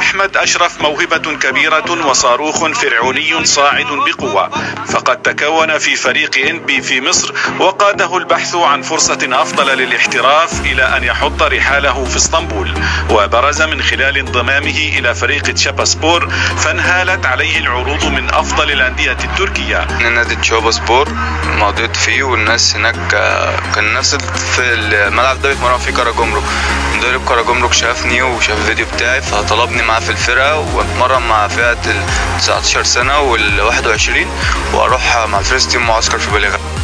أحمد أشرف موهبة كبيرة وصاروخ فرعوني صاعد بقوة، فقد تكون في فريق إنبي في مصر وقاده البحث عن فرصة أفضل للاحتراف إلى أن يحط رحاله في اسطنبول، وبرز من خلال انضمامه إلى فريق تشاباسبور فانهالت عليه العروض من أفضل الأندية التركية. نادي تشاباسبور مضيت فيه، والناس هناك كان نفس في الملعب ده بيتمرن فيه كاراجمرك. مدرب كاراجمرك شافني وشاف الفيديو بتاعي فطلبني معاه في الفرقة، واتمرن مع فئة ال 19 سنة وال 21 واروح مع الفيرست تيم معسكر في بلغاريا.